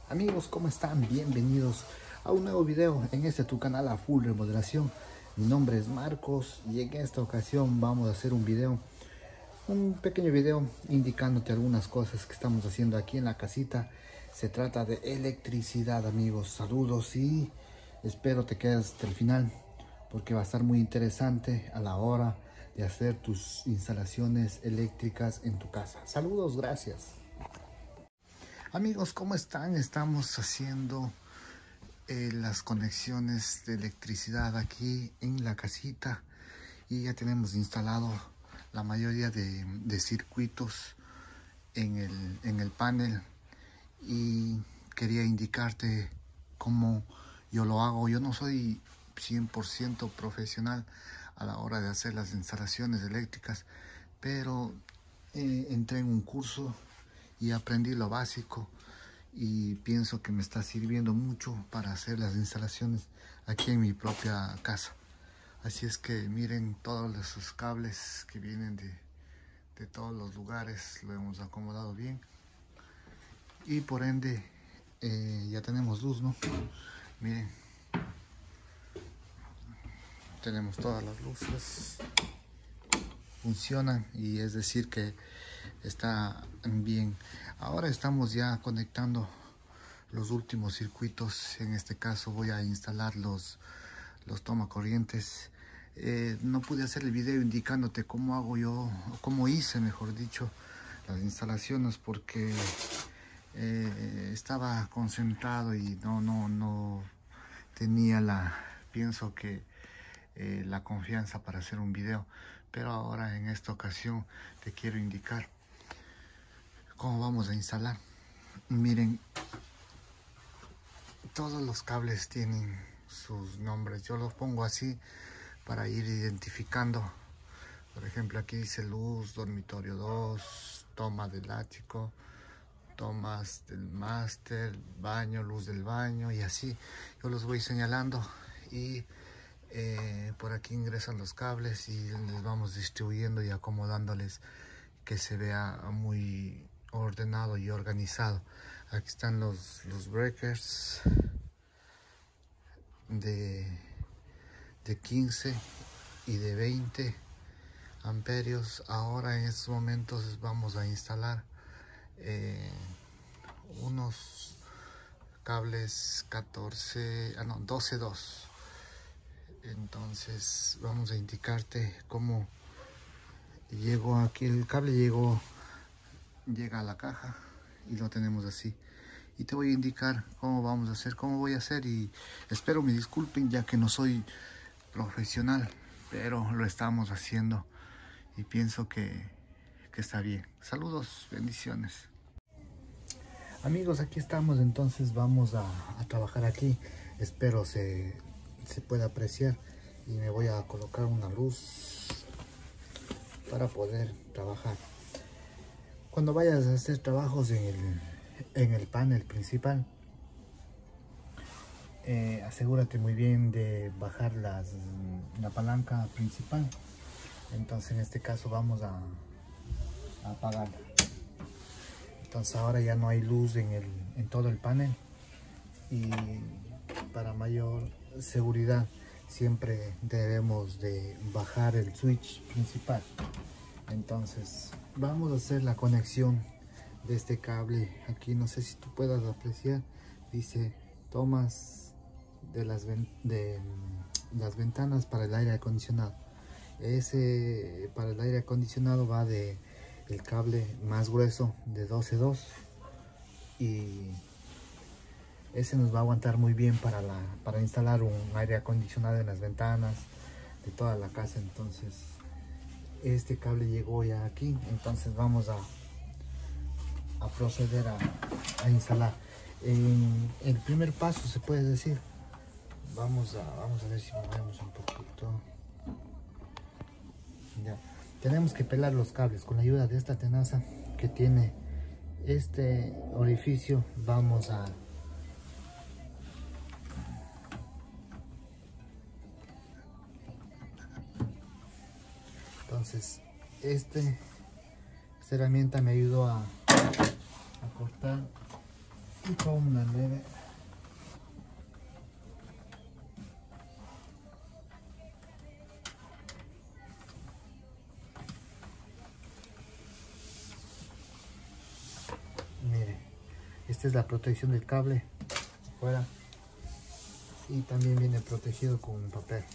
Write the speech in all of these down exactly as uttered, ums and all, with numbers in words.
Amigos, ¿cómo están? Bienvenidos a un nuevo video en este tu canal A Full Remodelación. Mi nombre es Marcos y en esta ocasión vamos a hacer un video, un pequeño video indicándote algunas cosas que estamos haciendo aquí en la casita. Se trata de electricidad, amigos. Saludos y espero te quedes hasta el final porque va a estar muy interesante a la hora de hacer tus instalaciones eléctricas en tu casa. Saludos, gracias. Amigos, ¿cómo están? Estamos haciendo eh, las conexiones de electricidad aquí en la casita y ya tenemos instalado la mayoría de, de circuitos en el, en el panel, y quería indicarte cómo yo lo hago. Yo no soy cien por ciento profesional a la hora de hacer las instalaciones eléctricas, pero eh, entré en un curso y aprendí lo básico y pienso que me está sirviendo mucho para hacer las instalaciones aquí en mi propia casa. Así es que miren todos esos cables que vienen de, de todos los lugares, lo hemos acomodado bien y por ende eh, ya tenemos luz, ¿no? Miren, tenemos todas las luces, funcionan, y es decir que está bien. Ahora estamos ya conectando los últimos circuitos. En este caso voy a instalar los, los tomacorrientes. Eh, no pude hacer el video indicándote cómo hago yo, cómo hice, mejor dicho, las instalaciones, porque eh, estaba concentrado y no, no, no tenía la, pienso que eh, la confianza para hacer un video. Pero ahora en esta ocasión te quiero indicar cómo vamos a instalar. Miren, todos los cables tienen sus nombres. Yo los pongo así para ir identificando. Por ejemplo, aquí dice luz, dormitorio dos, toma del ático, tomas del máster, baño, luz del baño, y así. Yo los voy señalando y eh, por aquí ingresan los cables y les vamos distribuyendo y acomodándoles que se vea muy ordenado y organizado. Aquí están los, los breakers de, de quince y de veinte amperios. Ahora en estos momentos vamos a instalar eh, unos cables catorce, ah no, doce dos. Entonces vamos a indicarte cómo llegó aquí. El cable llegó llega a la caja y lo tenemos así, y te voy a indicar cómo vamos a hacer, cómo voy a hacer, y espero me disculpen ya que no soy profesional, pero lo estamos haciendo y pienso que, que está bien. Saludos, bendiciones. Amigos, aquí estamos. Entonces vamos a, a trabajar aquí. Espero se, se pueda apreciar, y me voy a colocar una luz para poder trabajar. Cuando vayas a hacer trabajos en el, en el panel principal, eh, asegúrate muy bien de bajar las, la palanca principal. Entonces en este caso vamos a, a apagarla. Entonces ahora ya no hay luz en, el, en todo el panel, y para mayor seguridad siempre debemos de bajar el switch principal. Entonces vamos a hacer la conexión de este cable. Aquí no sé si tú puedas apreciar, dice tomas de las, ven de las ventanas para el aire acondicionado. Ese para el aire acondicionado va de el cable más grueso de doce dos, y ese nos va a aguantar muy bien para, la, para instalar un aire acondicionado en las ventanas de toda la casa. Entonces este cable llegó ya aquí. Entonces vamos a, a proceder a, a instalar. En el primer paso, se puede decir, vamos a, vamos a ver si movemos un poquito. Ya. Tenemos que pelar los cables con la ayuda de esta tenaza que tiene este orificio. Vamos a entonces este esta herramienta me ayudó a, a cortar y con una leve mire, esta es la protección del cable fuera y también viene protegido con un papel.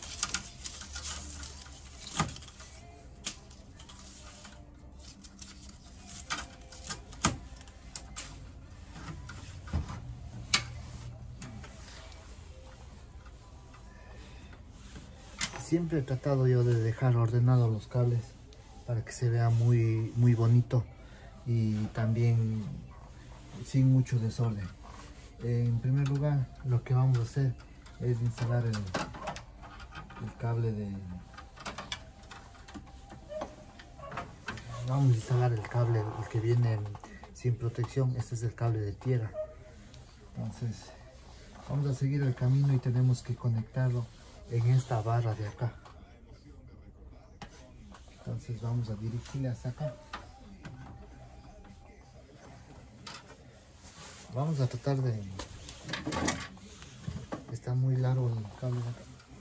Siempre he tratado yo de dejar ordenados los cables para que se vea muy, muy bonito y también sin mucho desorden. En primer lugar, lo que vamos a hacer es instalar el, el cable de... Vamos a instalar el cable el que viene sin protección. Este es el cable de tierra. Entonces, vamos a seguir el camino y tenemos que conectarlo en esta barra de acá. Entonces vamos a dirigirle hasta acá. Vamos a tratar de... Está muy largo el cable de acá.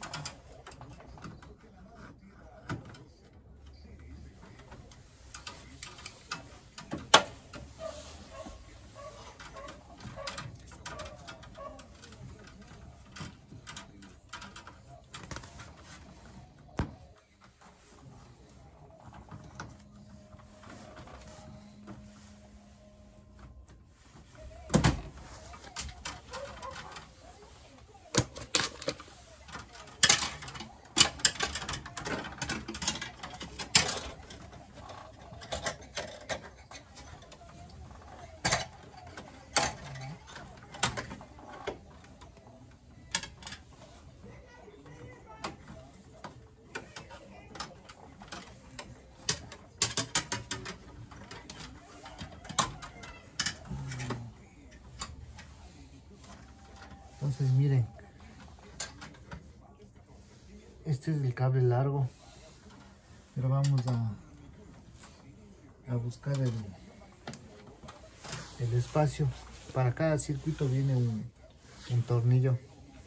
Entonces miren, este es el cable largo, pero vamos a, a buscar el, el espacio. Para cada circuito viene un, un tornillo,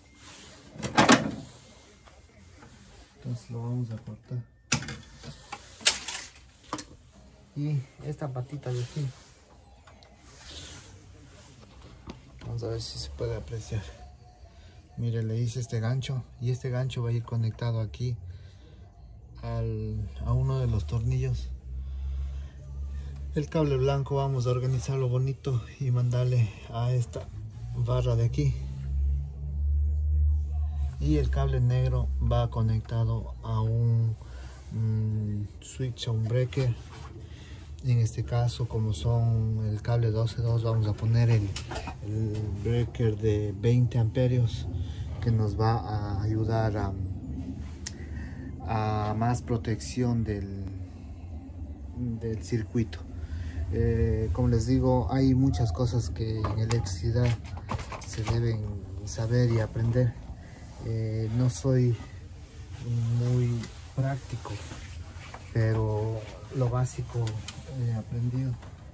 entonces lo vamos a cortar. Y esta patita de aquí, vamos a ver si se puede apreciar. Mire, le hice este gancho y este gancho va a ir conectado aquí al, a uno de los tornillos. El cable blanco vamos a organizarlo bonito y mandarle a esta barra de aquí. Y el cable negro va conectado a un, un switch, a un breaker. En este caso, como son el cable doce dos, vamos a poner el, el breaker de veinte amperios que nos va a ayudar a, a más protección del, del circuito. Eh, como les digo, hay muchas cosas que en electricidad se deben saber y aprender. Eh, no soy muy práctico, pero lo básico he aprendido.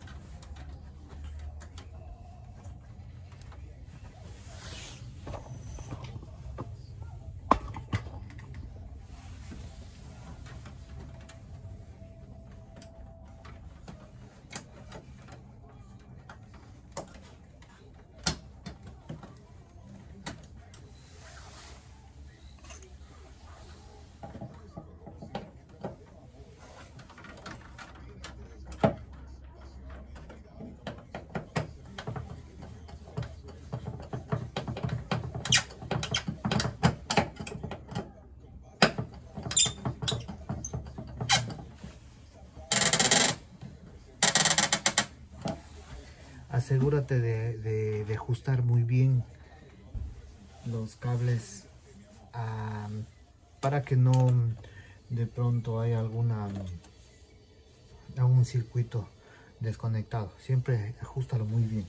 Asegúrate de, de, de ajustar muy bien los cables um, para que no de pronto haya alguna algún circuito desconectado. Siempre ajustalo muy bien.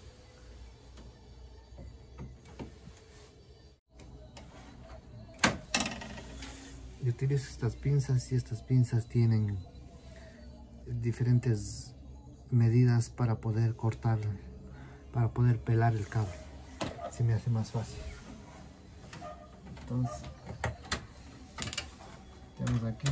Yo utilizo estas pinzas y estas pinzas tienen diferentes medidas para poder cortar para poder pelar el cable. Se me hace más fácil. Entonces tenemos aquí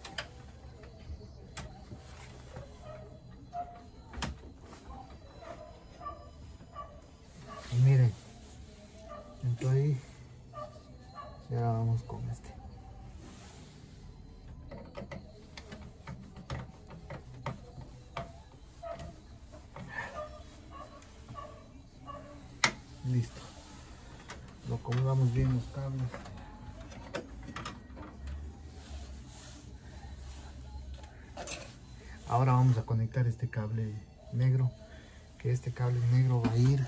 y miren, entró ahí y ahora vamos con este. Listo, lo acomodamos bien los cables. Ahora vamos a conectar este cable negro, que este cable negro va a ir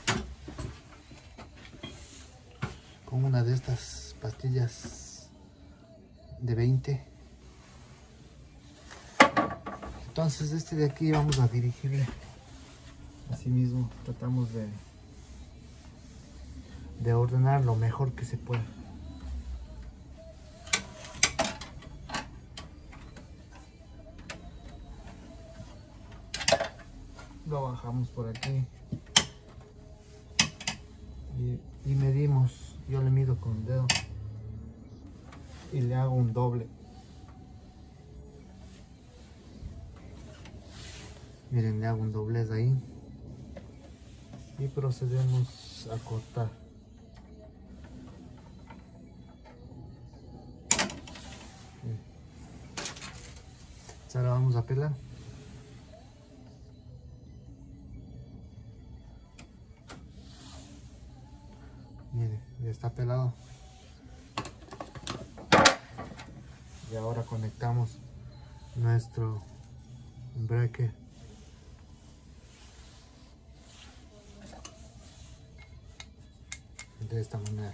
con una de estas pastillas de veinte. Entonces este de aquí vamos a dirigirle así mismo. Tratamos de de ordenar lo mejor que se pueda. Lo bajamos por aquí y, y medimos. Yo le mido con el dedo y le hago un doble. Miren, le hago un doblez ahí y procedemos a cortar. Ahora vamos a pelar. Miren, ya está pelado. Y ahora conectamos nuestro breaker. De esta manera.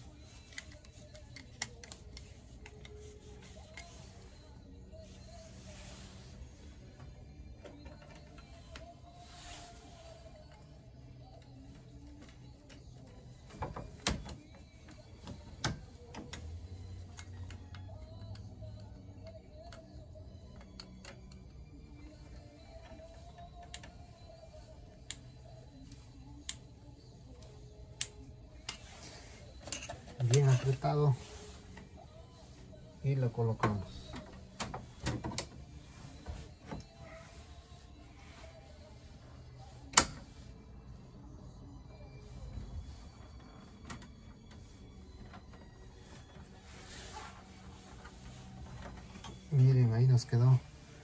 Bien apretado y lo colocamos. Miren, ahí nos quedó.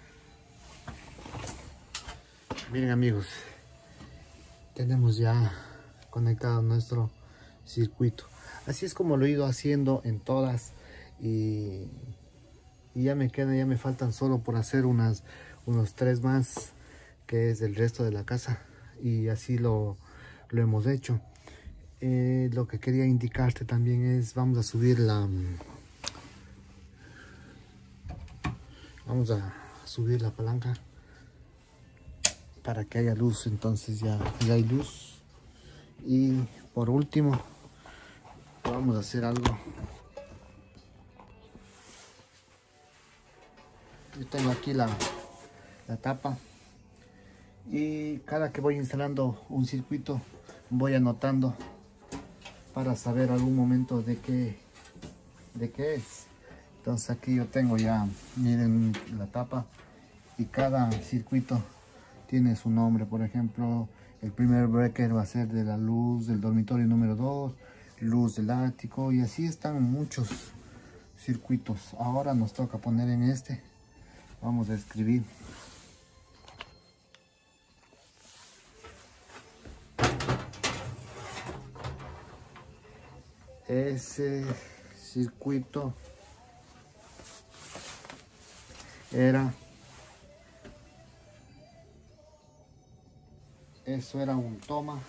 Miren amigos, tenemos ya conectado nuestro circuito. Así es como lo he ido haciendo en todas y, y ya me quedan, ya me faltan solo por hacer unas, unos tres más, que es el resto de la casa, y así lo, lo hemos hecho. Eh, lo que quería indicarte también es, vamos a subir la, vamos a subir la palanca para que haya luz. Entonces ya, ya hay luz. Y por último vamos a hacer algo. Yo tengo aquí la, la tapa y cada que voy instalando un circuito voy anotando para saber algún momento de qué de qué es. Entonces aquí yo tengo ya, miren, la tapa, y cada circuito tiene su nombre. Por ejemplo, el primer breaker va a ser de la luz del dormitorio número dos, luz del ático, y así están muchos circuitos. Ahora nos toca poner en este, vamos a escribir ese circuito era, eso era un toma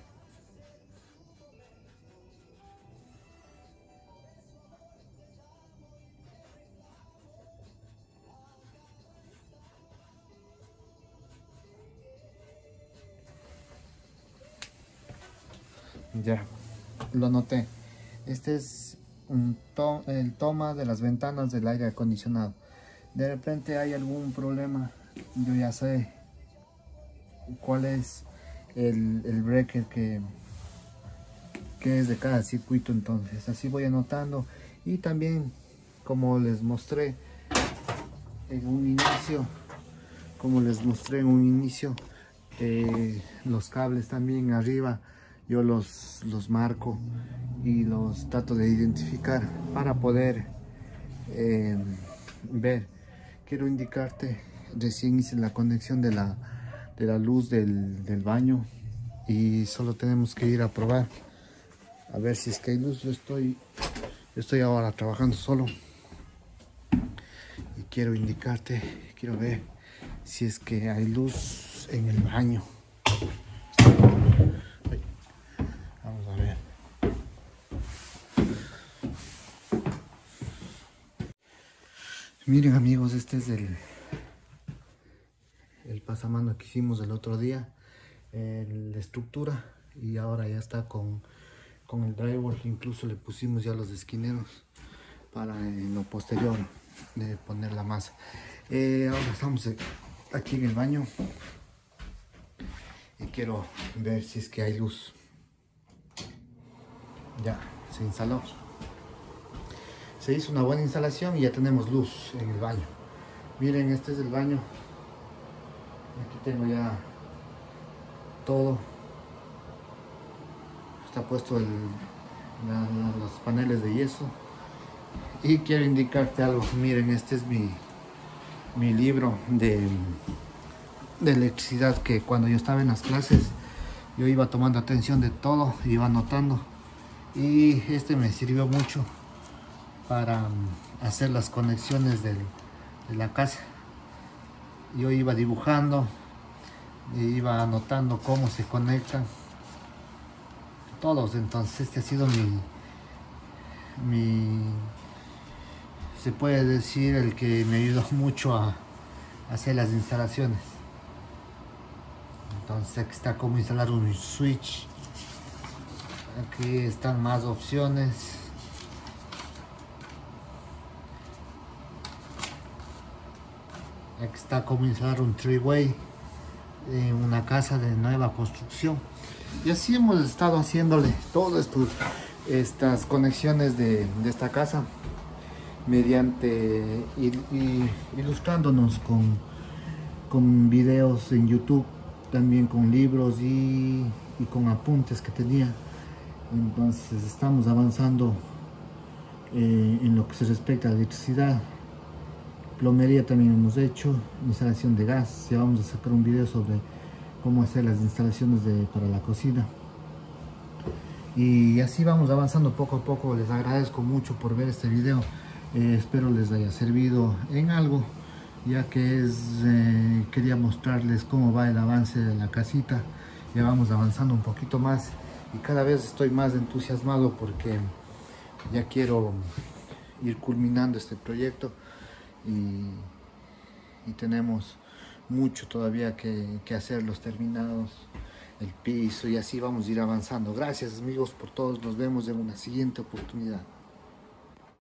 ya lo anoté. Este es un to el toma de las ventanas del aire acondicionado. De repente hay algún problema, yo ya sé cuál es el, el breaker que, que es de cada circuito. Entonces así voy anotando, y también como les mostré en un inicio, como les mostré en un inicio, eh, los cables también arriba yo los, los marco y los trato de identificar para poder eh, ver. Quiero indicarte, recién hice la conexión de la, de la luz del, del baño, y solo tenemos que ir a probar a ver si es que hay luz. Yo estoy, yo estoy ahora trabajando solo y quiero indicarte, quiero ver si es que hay luz en el baño. Vamos a ver. Miren amigos, este es el, el pasamano que hicimos el otro día, el, la estructura, y ahora ya está con, con el drywall. Incluso le pusimos ya los esquineros para en lo posterior de poner la masa. Eh, ahora estamos aquí en el baño y quiero ver si es que hay luz. Ya se instaló, se hizo una buena instalación y ya tenemos luz en el baño. Miren, este es el baño. Aquí tengo ya todo, está puesto el, la, la, los paneles de yeso. Y quiero indicarte algo. Miren, este es mi, mi libro de, de electricidad, que cuando yo estaba en las clases yo iba tomando atención de todo, iba anotando, y este me sirvió mucho para hacer las conexiones del, de la casa. Yo iba dibujando e iba anotando cómo se conectan todos. Entonces este ha sido mi, mi se puede decir el que me ayudó mucho a hacer las instalaciones. Entonces aquí está cómo instalar un switch, aquí están más opciones. Aquí está cómo instalar un three-way en una casa de nueva construcción. Y así hemos estado haciéndole todas estas conexiones de, de esta casa, mediante il, il, ilustrándonos con, con videos en YouTube, también con libros y, y con apuntes que tenía. Entonces estamos avanzando eh, en lo que se respecta a la electricidad. Plomería también hemos hecho, instalación de gas. Ya vamos a sacar un video sobre cómo hacer las instalaciones de, para la cocina. Y así vamos avanzando poco a poco. Les agradezco mucho por ver este video. Eh, espero les haya servido en algo, ya que es, eh, quería mostrarles cómo va el avance de la casita. Ya vamos avanzando un poquito más y cada vez estoy más entusiasmado porque ya quiero ir culminando este proyecto. Y, y tenemos mucho todavía que, que hacer, los terminados, el piso, y así vamos a ir avanzando. Gracias amigos por todos, nos vemos en una siguiente oportunidad.